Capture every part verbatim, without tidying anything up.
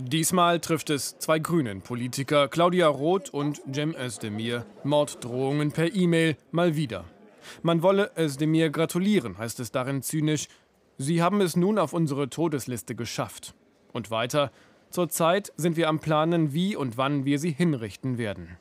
Diesmal trifft es zwei Grünen-Politiker, Claudia Roth und Cem Özdemir. Morddrohungen per E-Mail mal wieder. Man wolle Özdemir gratulieren, heißt es darin zynisch. Sie haben es nun auf unsere Todesliste geschafft. Und weiter: Zurzeit sind wir am Planen, wie und wann wir sie hinrichten werden.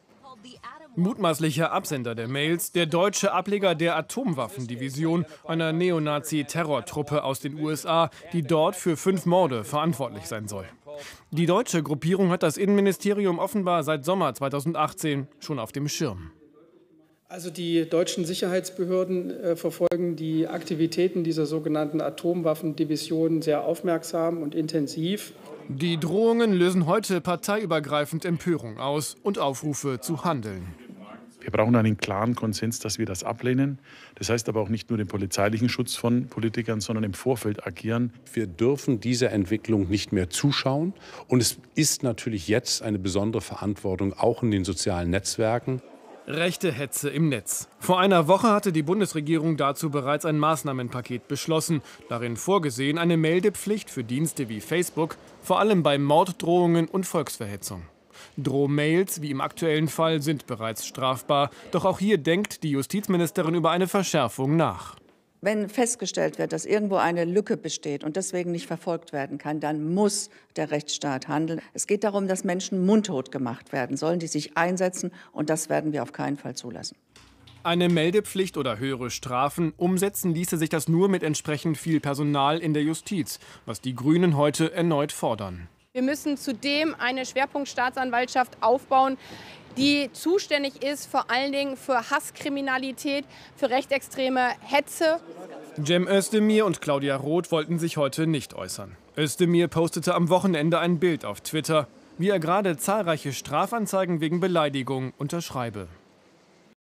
Mutmaßlicher Absender der Mails, der deutsche Ableger der Atomwaffendivision, einer Neonazi-Terrortruppe aus den U S A, die dort für fünf Morde verantwortlich sein soll. Die deutsche Gruppierung hat das Innenministerium offenbar seit Sommer zweitausendachtzehn schon auf dem Schirm. Also die deutschen Sicherheitsbehörden äh, verfolgen die Aktivitäten dieser sogenannten Atomwaffendivision sehr aufmerksam und intensiv. Die Drohungen lösen heute parteiübergreifend Empörung aus und Aufrufe zu handeln. Wir brauchen einen klaren Konsens, dass wir das ablehnen. Das heißt aber auch nicht nur den polizeilichen Schutz von Politikern, sondern im Vorfeld agieren. Wir dürfen dieser Entwicklung nicht mehr zuschauen. Und es ist natürlich jetzt eine besondere Verantwortung, auch in den sozialen Netzwerken. Rechte Hetze im Netz. Vor einer Woche hatte die Bundesregierung dazu bereits ein Maßnahmenpaket beschlossen. Darin vorgesehen eine Meldepflicht für Dienste wie Facebook, vor allem bei Morddrohungen und Volksverhetzung. Drohmails, wie im aktuellen Fall, sind bereits strafbar. Doch auch hier denkt die Justizministerin über eine Verschärfung nach. Wenn festgestellt wird, dass irgendwo eine Lücke besteht und deswegen nicht verfolgt werden kann, dann muss der Rechtsstaat handeln. Es geht darum, dass Menschen mundtot gemacht werden sollen, die sich einsetzen, und das werden wir auf keinen Fall zulassen. Eine Meldepflicht oder höhere Strafen, umsetzen ließe sich das nur mit entsprechend viel Personal in der Justiz, was die Grünen heute erneut fordern. Wir müssen zudem eine Schwerpunktstaatsanwaltschaft aufbauen, die zuständig ist vor allen Dingen für Hasskriminalität, für rechtsextreme Hetze. Cem Özdemir und Claudia Roth wollten sich heute nicht äußern. Özdemir postete am Wochenende ein Bild auf Twitter, wie er gerade zahlreiche Strafanzeigen wegen Beleidigung unterschreibe.